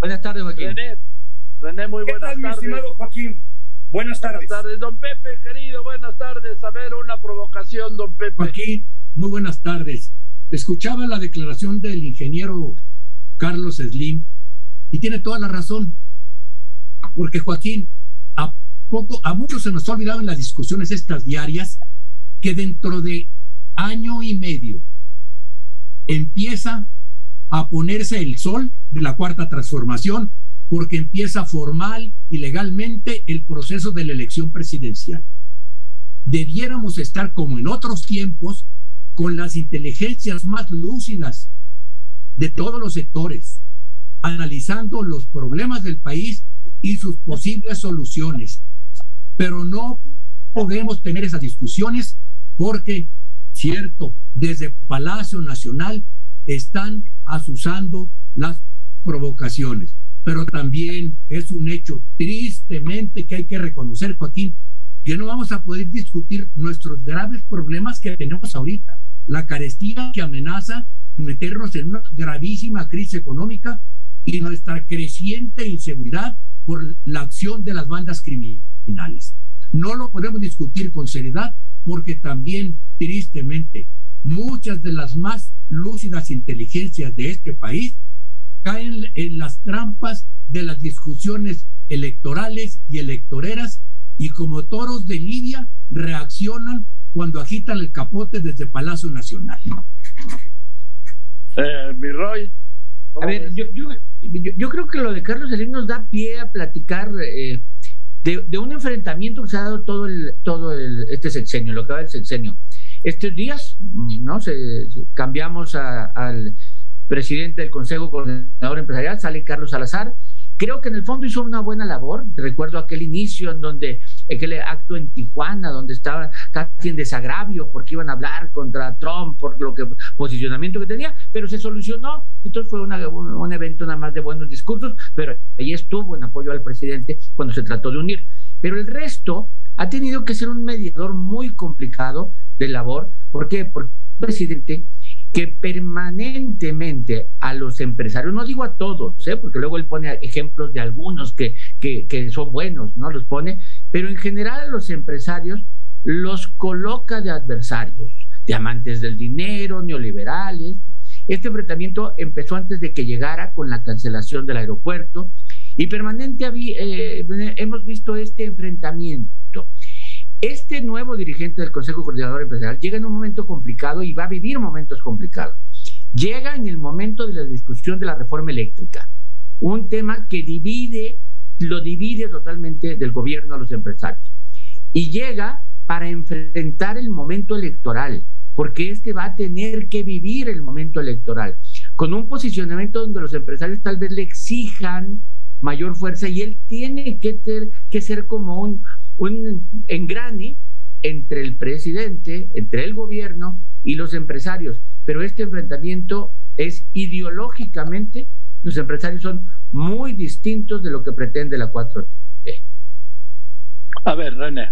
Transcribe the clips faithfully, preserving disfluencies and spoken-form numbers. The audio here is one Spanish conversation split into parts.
Buenas tardes, Joaquín. René, René, muy buenas ¿Qué tal, tardes. mi estimado Joaquín? Buenas tardes. Buenas tardes, don Pepe, querido, buenas tardes. A ver, una provocación, don Pepe. Joaquín, muy buenas tardes. Escuchaba la declaración del ingeniero Carlos Slim y tiene toda la razón. Porque, Joaquín, a poco, a muchos se nos ha olvidado en las discusiones estas diarias que dentro de año y medio empieza a ponerse el sol de la cuarta transformación, porque empieza formal y legalmente el proceso de la elección presidencial. Debiéramos estar, como en otros tiempos, con las inteligencias más lúcidas de todos los sectores, analizando los problemas del país y sus posibles soluciones. Pero no podemos tener esas discusiones porque, cierto, desde Palacio Nacional están azuzando las provocaciones. Pero también es un hecho tristemente que hay que reconocer, Joaquín, que no vamos a poder discutir nuestros graves problemas que tenemos ahorita. La carestía que amenaza meternos en una gravísima crisis económica y nuestra creciente inseguridad por la acción de las bandas criminales. No lo podemos discutir con seriedad porque también, tristemente, muchas de las más lúcidas inteligencias de este país caen en las trampas de las discusiones electorales y electoreras y como toros de lidia reaccionan cuando agitan el capote desde Palacio Nacional. Eh, mi Roy. A ver, yo, yo, yo, yo creo que lo de Carlos Slim nos da pie a platicar eh, de, de un enfrentamiento que se ha dado todo el, todo el, este sexenio, lo que va del sexenio. Estos días, ¿no? Se, se, cambiamos a, al presidente del Consejo Coordinador Empresarial, sale Carlos Salazar. Creo que en el fondo hizo una buena labor. Recuerdo aquel inicio en donde, aquel acto en Tijuana, donde estaba casi en desagravio porque iban a hablar contra Trump por lo que posicionamiento que tenía, pero se solucionó. Entonces fue una, un, un evento nada más de buenos discursos, pero ahí estuvo en apoyo al presidente cuando se trató de unir. Pero el resto ha tenido que ser un mediador muy complicado de labor. ¿Por qué? Porque el presidente que permanentemente a los empresarios, no digo a todos, ¿eh? porque luego él pone ejemplos de algunos que, que, que son buenos, ¿no? Los pone, pero en general a los empresarios los coloca de adversarios, de amantes del dinero, neoliberales. Este enfrentamiento empezó antes de que llegara con la cancelación del aeropuerto y permanente eh, hemos visto este enfrentamiento. Este nuevo dirigente del Consejo Coordinador Empresarial llega en un momento complicado y va a vivir momentos complicados. Llega en el momento de la discusión de la reforma eléctrica, un tema que divide, lo divide totalmente del gobierno a los empresarios. Y llega para enfrentar el momento electoral, porque este va a tener que vivir el momento electoral, con un posicionamiento donde los empresarios tal vez le exijan mayor fuerza y él tiene que, ter, que ser como un un engrane entre el presidente, entre el gobierno y los empresarios, pero este enfrentamiento es ideológicamente, los empresarios son muy distintos de lo que pretende la cuatro T. A ver, René.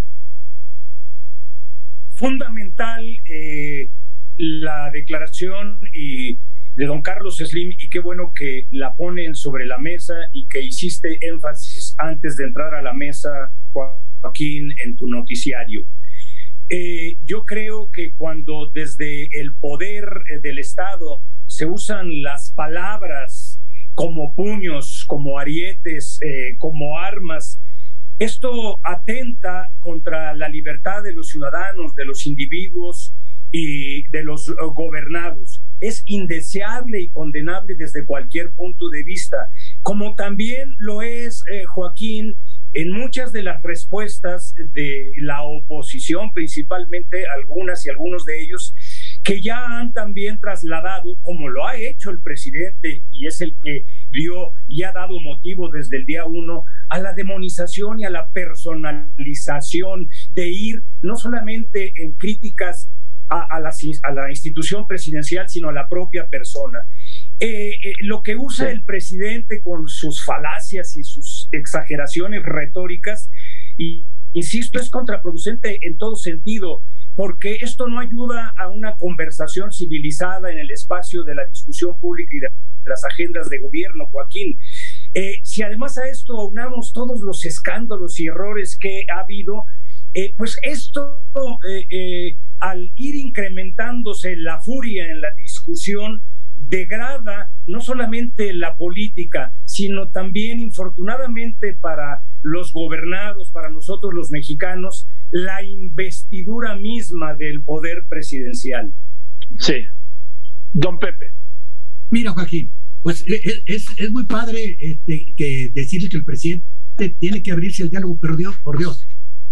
Fundamental eh, la declaración y de don Carlos Slim, y qué bueno que la ponen sobre la mesa y que hiciste énfasis antes de entrar a la mesa, Joaquín, en tu noticiario. Eh, yo creo que cuando desde el poder eh, del Estado se usan las palabras como puños, como arietes, eh, como armas, esto atenta contra la libertad de los ciudadanos, de los individuos y de los uh, gobernados. Es indeseable y condenable desde cualquier punto de vista, como también lo es, eh, Joaquín, en muchas de las respuestas de la oposición, principalmente algunas y algunos de ellos, que ya han también trasladado, como lo ha hecho el presidente, y es el que dio y ha dado motivo desde el día uno, a la demonización y a la personalización, de ir no solamente en críticas a, a, la, a la institución presidencial, sino a la propia persona. Eh, eh, lo que usa el presidente con sus falacias y sus exageraciones retóricas, y insisto, es contraproducente en todo sentido, porque esto no ayuda a una conversación civilizada en el espacio de la discusión pública y de las agendas de gobierno, Joaquín. Eh, si además a esto aunamos todos los escándalos y errores que ha habido, eh, pues esto, eh, eh, al ir incrementándose la furia en la discusión, degrada no solamente la política, sino también, infortunadamente para los gobernados, para nosotros los mexicanos, la investidura misma del poder presidencial. Sí. Don Pepe. Mira, Joaquín, pues es, es muy padre este, que decirle que el presidente tiene que abrirse el diálogo, pero Dios, por Dios,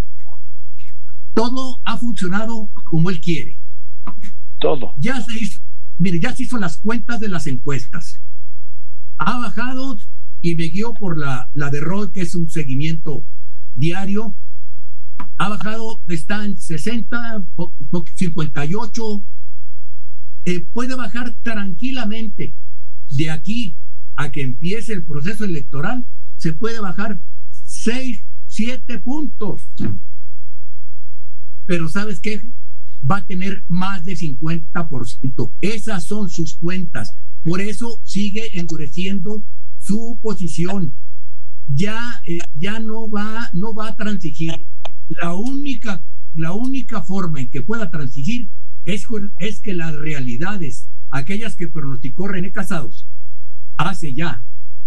todo ha funcionado como él quiere. Todo. Ya se hizo, mire, ya se hizo las cuentas de las encuestas. Ha bajado y me guió por la, la de Roy, que es un seguimiento diario. Ha bajado, está en sesenta, cincuenta y ocho. Eh, puede bajar tranquilamente. De aquí a que empiece el proceso electoral, se puede bajar seis, siete puntos. Pero ¿sabes qué? Va a tener más de cincuenta por ciento. Esas son sus cuentas. Por eso sigue endureciendo su posición. Ya, eh, ya no va, no va a transigir. La única, la única forma en que pueda transigir es, es que las realidades, aquellas que pronosticó René Casados hace ya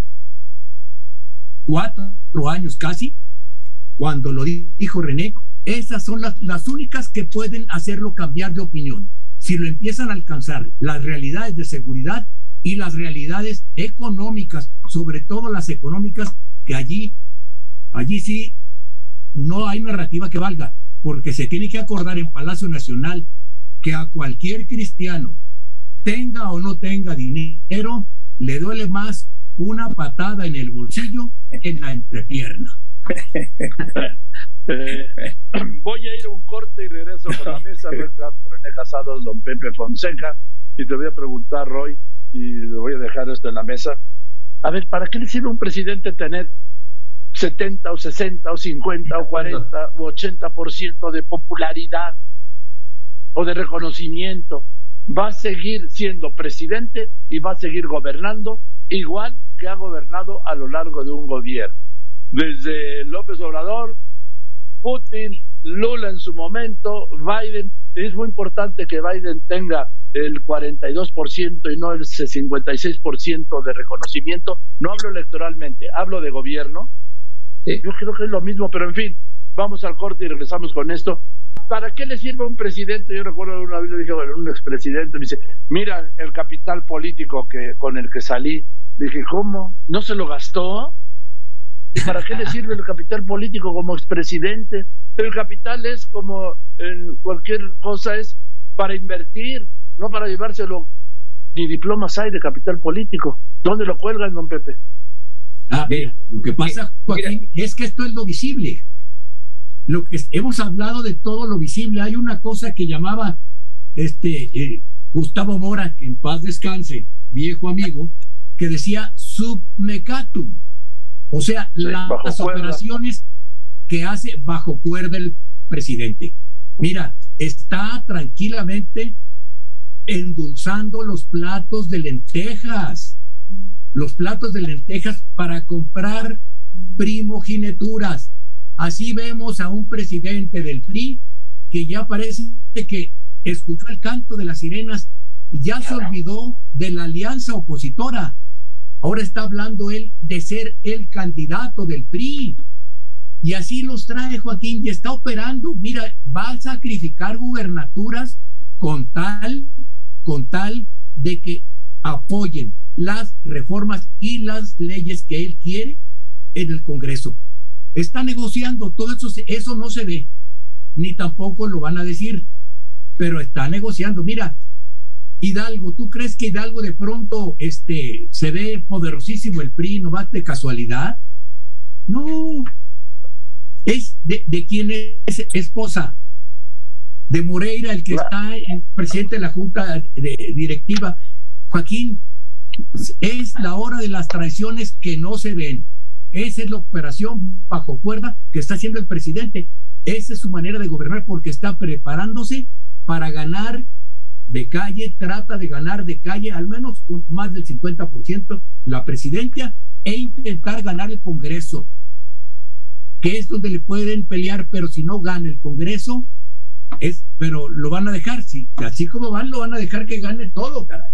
cuatro años casi, cuando lo dijo René, esas son las, las únicas que pueden hacerlo cambiar de opinión. Si lo empiezan a alcanzar las realidades de seguridad y las realidades económicas, sobre todo las económicas, que allí, allí sí no hay narrativa que valga, porque se tiene que acordar en Palacio Nacional que a cualquier cristiano, tenga o no tenga dinero, le duele más una patada en el bolsillo que en la entrepierna. Eh, voy a ir a un corte y regreso con la mesa nuestra por René Casados, don Pepe Fonseca, y te voy a preguntar, Roy, y le voy a dejar esto en la mesa. A ver, ¿para qué le sirve a un presidente tener setenta o sesenta o cincuenta o cuarenta o ochenta por ciento de popularidad o de reconocimiento? Va a seguir siendo presidente y va a seguir gobernando igual que ha gobernado a lo largo de un gobierno. Desde López Obrador, Putin, Lula en su momento, Biden. Es muy importante que Biden tenga el cuarenta y dos por ciento y no el cincuenta y seis por ciento de reconocimiento. No hablo electoralmente, hablo de gobierno. Sí. Yo creo que es lo mismo, pero en fin, vamos al corte y regresamos con esto. ¿Para qué le sirve a un presidente? Yo recuerdo una vez le dije, bueno, un expresidente me dice, mira el capital político que con el que salí. Dije, ¿cómo? ¿No se lo gastó? ¿Para qué le sirve el capital político como expresidente? El capital es como en cualquier cosa, es para invertir, no para llevárselo. Ni diplomas hay de capital político. ¿Dónde lo cuelgan, don Pepe? Ah, mira, lo que pasa, Joaquín, es que esto es lo visible. Lo que hemos hablado de todo lo visible. Hay una cosa que llamaba este eh, Gustavo Mora, que en paz descanse, viejo amigo, que decía submecatum. O sea, sí, la, las cuerda. operaciones que hace bajo cuerda el presidente. Mira, está tranquilamente endulzando los platos de lentejas, los platos de lentejas para comprar primogeneturas. Así vemos a un presidente del P R I que ya parece que escuchó el canto de las sirenas y ya se olvidó de la alianza opositora. Ahora está hablando él de ser el candidato del P R I. Y así los trae, Joaquín, y está operando. Mira, va a sacrificar gubernaturas con tal, con tal de que apoyen las reformas y las leyes que él quiere en el Congreso. Está negociando, todo eso, eso no se ve, ni tampoco lo van a decir, pero está negociando. Mira, Hidalgo, ¿tú crees que Hidalgo de pronto este, se ve poderosísimo el P R I, no va de casualidad? No, es de, de quien es esposa, de Moreira, el que está el presidente de la Junta de, Directiva. Joaquín, es la hora de las traiciones que no se ven. Esa es la operación bajo cuerda que está haciendo el presidente. Esa es su manera de gobernar, porque está preparándose para ganar de calle, trata de ganar de calle al menos con más del cincuenta por ciento la presidencia e intentar ganar el Congreso, que es donde le pueden pelear, pero si no gana el Congreso, es, pero lo van a dejar, si, así como van, lo van a dejar que gane todo, caray.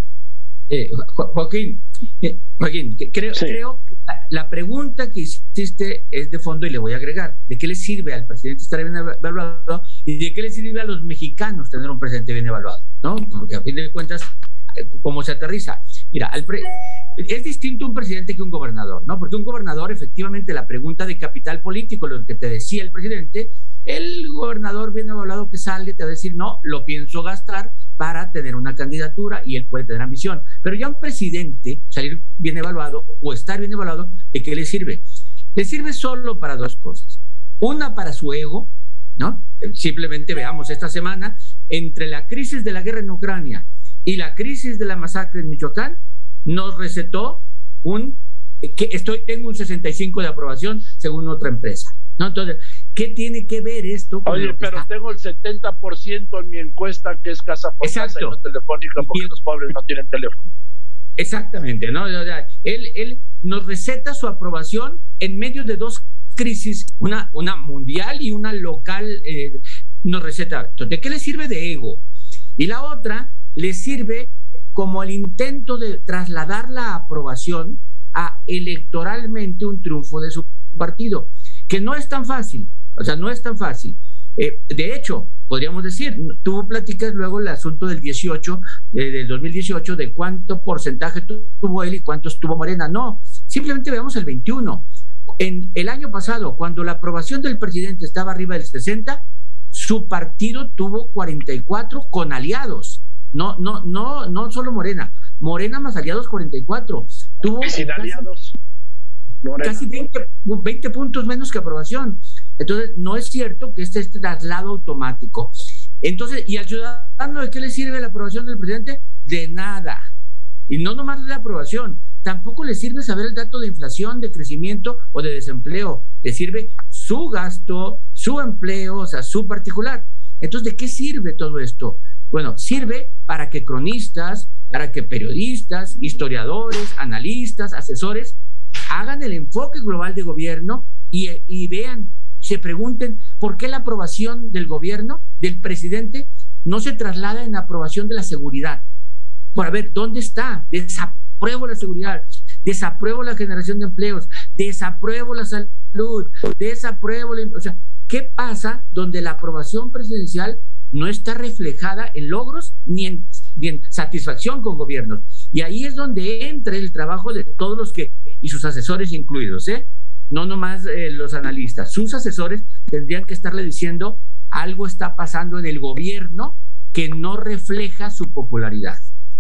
Eh, Jo- Joaquín, eh, Joaquín, que- creo, Sí. creo que la, la pregunta que hiciste es de fondo y le voy a agregar, ¿de qué le sirve al presidente estar bien evaluado y de qué le sirve a los mexicanos tener un presidente bien evaluado? ¿No? Porque a fin de cuentas, eh, ¿cómo se aterriza? Mira, al pre- es distinto un presidente que un gobernador, ¿no? Porque un gobernador, efectivamente, la pregunta de capital político, lo que te decía el presidente, el gobernador bien evaluado que sale te va a decir, no, lo pienso gastar para tener una candidatura y él puede tener ambición. Pero ya un presidente, salir bien evaluado o estar bien evaluado, ¿de qué le sirve? Le sirve solo para dos cosas. Una, para su ego, ¿no? Simplemente veamos esta semana, entre la crisis de la guerra en Ucrania y la crisis de la masacre en Michoacán, nos recetó un, que estoy, tengo un sesenta y cinco de aprobación según otra empresa, ¿no? Entonces, ¿qué tiene que ver esto con Oye, lo que pero está? tengo el setenta por ciento en mi encuesta que es casa por casa y Exacto. no telefónica porque Y- los pobres no tienen teléfono. Exactamente, ¿no? O sea, él, él nos receta su aprobación en medio de dos crisis, una, una mundial y una local, eh, nos receta. ¿De qué le sirve? De ego. Y la otra le sirve como el intento de trasladar la aprobación a electoralmente un triunfo de su partido, que no es tan fácil, o sea, no es tan fácil. Eh, de hecho, podríamos decir, tú platicas luego el asunto del dieciocho, eh, del dos mil dieciocho, de cuánto porcentaje tuvo él y cuántos tuvo Morena. No, simplemente veamos el veintiuno. En el año pasado, cuando la aprobación del presidente estaba arriba del sesenta, su partido tuvo cuarenta y cuatro con aliados. No, no, no, no solo Morena. Morena más aliados cuarenta y cuatro. Tuvo Y sin casi- aliados. Morena. casi veinte, veinte puntos menos que aprobación. Entonces, no es cierto que este es traslado automático. Entonces, ¿y al ciudadano de qué le sirve la aprobación del presidente? De nada. Y no nomás la aprobación, tampoco le sirve saber el dato de inflación, de crecimiento o de desempleo. Le sirve su gasto, su empleo, o sea, su particular. Entonces, ¿de qué sirve todo esto? Bueno, sirve para que cronistas, para que periodistas, historiadores, analistas, asesores hagan el enfoque global de gobierno y, y vean, se pregunten por qué la aprobación del gobierno, del presidente, no se traslada en aprobación de la seguridad. Por a ver, ¿dónde está? Desapruebo la seguridad, desapruebo la generación de empleos, desapruebo la salud, desapruebo la... O sea, ¿qué pasa donde la aprobación presidencial no está reflejada en logros ni en, ni en satisfacción con gobiernos? Y ahí es donde entra el trabajo de todos los que, y sus asesores incluidos, ¿eh? No nomás eh, los analistas, sus asesores tendrían que estarle diciendo algo está pasando en el gobierno que no refleja su popularidad.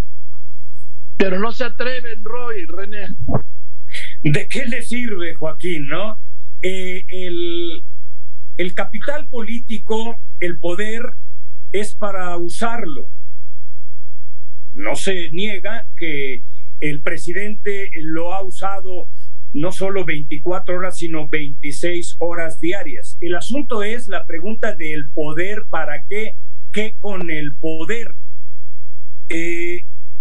Pero no se atreven, Roy, René. ¿De qué le sirve, Joaquín, no? Eh, el, el capital político, el poder, es para usarlo. No se niega que el presidente lo ha usado no solo veinticuatro horas, sino veintiséis horas diarias. El asunto es la pregunta del poder, ¿para qué? ¿Qué con el poder? Eh,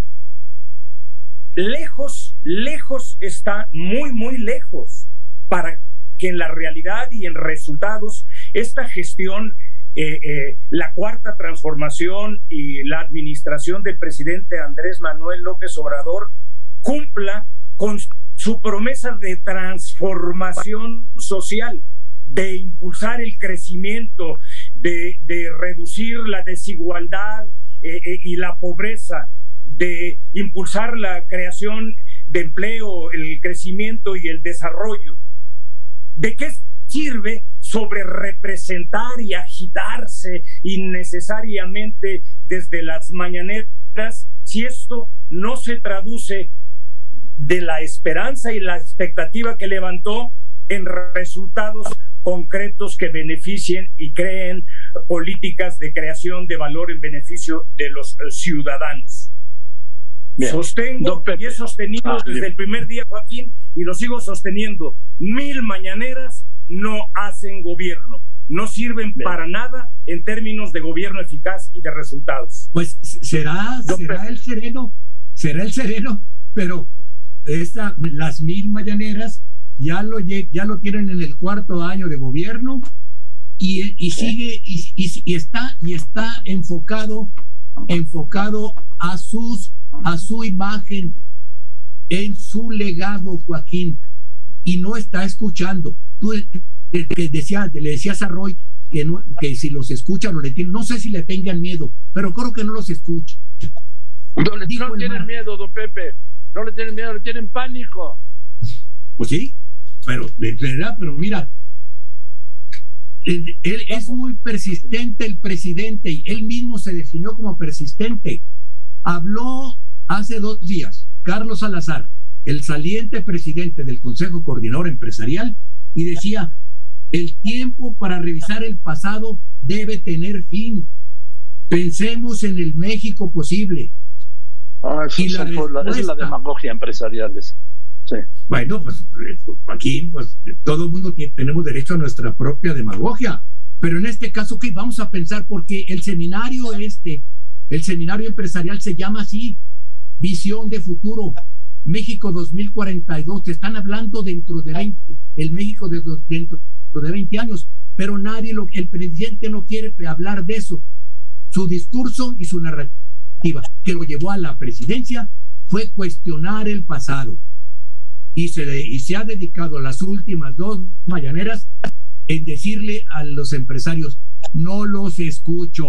lejos, lejos está, muy, muy lejos, para que en la realidad y en resultados esta gestión, eh, eh, la cuarta transformación y la administración del presidente Andrés Manuel López Obrador cumpla con su promesa de transformación social, de impulsar el crecimiento, de, de reducir la desigualdad eh, eh, y la pobreza, de impulsar la creación de empleo, el crecimiento y el desarrollo. ¿De qué sirve sobre representar y agitarse innecesariamente desde las mañaneras si esto no se traduce de la esperanza y la expectativa que levantó en resultados concretos que beneficien y creen políticas de creación de valor en beneficio de los ciudadanos? Bien. Sostengo y he sostenido ah, desde bien. el primer día, Joaquín, y lo sigo sosteniendo. Mil mañaneras no hacen gobierno, no sirven bien. para nada en términos de gobierno eficaz y de resultados. Pues será, será el sereno, será el sereno, pero esta, las mil mañaneras ya lo, ya lo tienen en el cuarto año de gobierno y, y sigue y, y, y está y está enfocado enfocado a sus a su imagen, en su legado, Joaquín, y no está escuchando. Tú que decía, le decías a Roy que, no, que si los escucha no le tienen, no sé si le tengan miedo, pero creo que no los escucha. No le no tienen Mar... miedo, don Pepe, no le tienen miedo, le tienen pánico. Pues sí, pero verdad, pero mira, él, él es muy persistente, el presidente, y él mismo se definió como persistente. Habló hace dos días Carlos Salazar, el saliente presidente del Consejo Coordinador Empresarial, y decía: el tiempo para revisar el pasado debe tener fin. Pensemos en el México posible. Ah, eso, y la respuesta, esa es la demagogia empresarial. Sí. Bueno, pues aquí pues, todo el mundo que tenemos derecho a nuestra propia demagogia, pero en este caso, ¿qué vamos a pensar? Porque el seminario este, el seminario empresarial se llama así: Visión de Futuro, México dos mil cuarenta y dos. Te están hablando dentro de veinte, el México de, dentro de veinte años, pero nadie, lo, el presidente no quiere hablar de eso. Su discurso y su narrativa que lo llevó a la presidencia fue cuestionar el pasado, y se, y se ha dedicado las últimas dos mañaneras en decirle a los empresarios: no los escucho,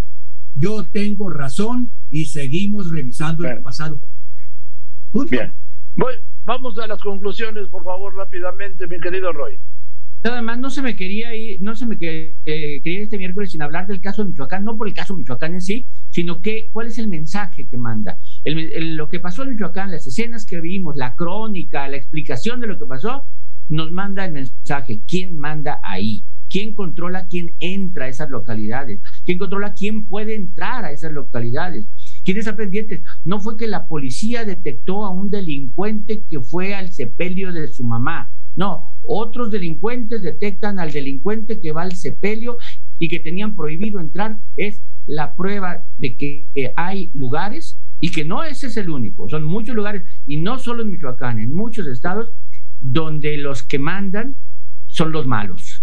yo tengo razón, y seguimos revisando Bien. el pasado. Punto. Bien, Voy, vamos a las conclusiones, por favor, rápidamente, mi querido Roy. Nada más, no se me quería ir, no se me que, eh, quería ir este miércoles sin hablar del caso de Michoacán, no por el caso de Michoacán en sí, sino que cuál es el mensaje que manda. El, el, lo que pasó en Michoacán, las escenas que vimos, la crónica, la explicación de lo que pasó, nos manda el mensaje. ¿Quién manda ahí? ¿Quién controla quién entra a esas localidades? ¿Quién controla quién puede entrar a esas localidades? ¿Quién está pendiente? No fue que la policía detectó a un delincuente que fue al sepelio de su mamá. No, otros delincuentes detectan al delincuente que va al sepelio y que tenían prohibido entrar. Es la prueba de que hay lugares, y que no ese es el único, son muchos lugares, y no solo en Michoacán, en muchos estados, donde los que mandan son los malos.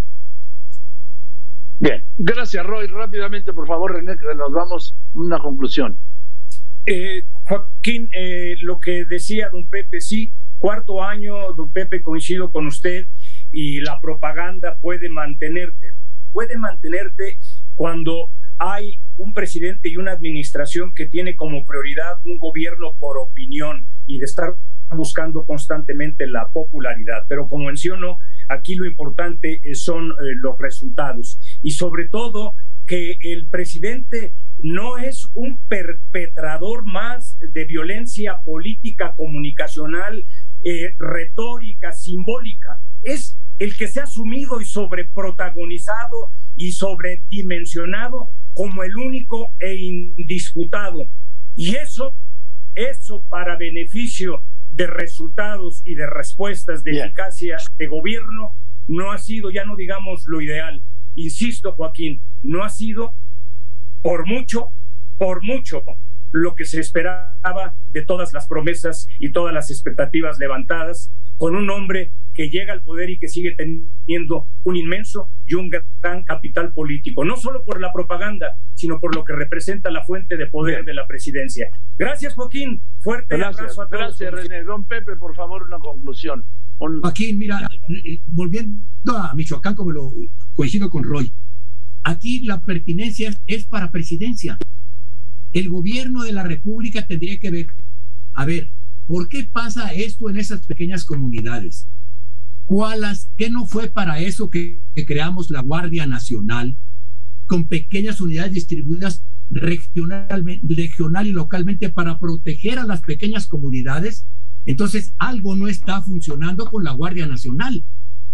Bien, gracias, Roy. Rápidamente, por favor, René, que nos vamos a una conclusión. Eh, Joaquín, eh, lo que decía don Pepe, sí, cuarto año, don Pepe, coincido con usted, y la propaganda puede mantenerte, puede mantenerte cuando hay un presidente y una administración que tiene como prioridad un gobierno por opinión y de estar buscando constantemente la popularidad. Pero como menciono, aquí lo importante son eh, los resultados, y sobre todo que el presidente no es un perpetrador más de violencia política, comunicacional, eh, retórica, simbólica. Es el que se ha asumido y sobreprotagonizado y sobredimensionado como el único e indisputado. Y eso, eso para beneficio de resultados y de respuestas de Bien. eficacia de gobierno, no ha sido, ya no digamos lo ideal. Insisto, Joaquín, no ha sido por mucho, por mucho lo que se esperaba de todas las promesas y todas las expectativas levantadas con un hombre que llega al poder y que sigue teniendo un inmenso y un gran capital político, no solo por la propaganda, sino por lo que representa la fuente de poder Bien. de la presidencia. Gracias, Joaquín. Fuerte gracias, abrazo a todos. Gracias, René. Don Pepe, por favor, una conclusión. Un... Joaquín, mira, volviendo a Michoacán, como lo coincido con Roy, aquí la pertinencia es para presidencia. El gobierno de la República tendría que ver, a ver, ¿por qué pasa esto en esas pequeñas comunidades? ¿Cuáles, qué no fue para eso que, que creamos la Guardia Nacional con pequeñas unidades distribuidas regionalmente, regional y localmente para proteger a las pequeñas comunidades? Entonces algo no está funcionando con la Guardia Nacional.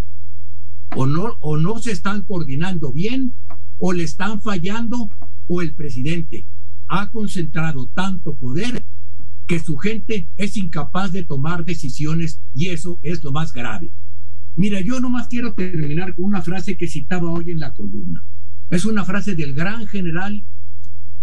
O no, o no se están coordinando bien, o le están fallando, o el presidente ha concentrado tanto poder que su gente es incapaz de tomar decisiones, y eso es lo más grave. Mira, yo nomás quiero terminar con una frase que citaba hoy en la columna. Es una frase del gran general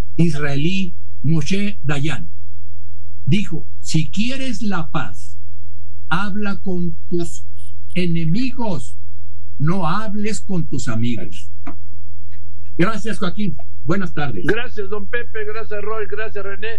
israelí Moshe Dayan. Dijo: si quieres la paz, habla con tus enemigos, no hables con tus amigos. Gracias, Joaquín. Buenas tardes. Gracias, don Pepe. Gracias, Roy. Gracias, René.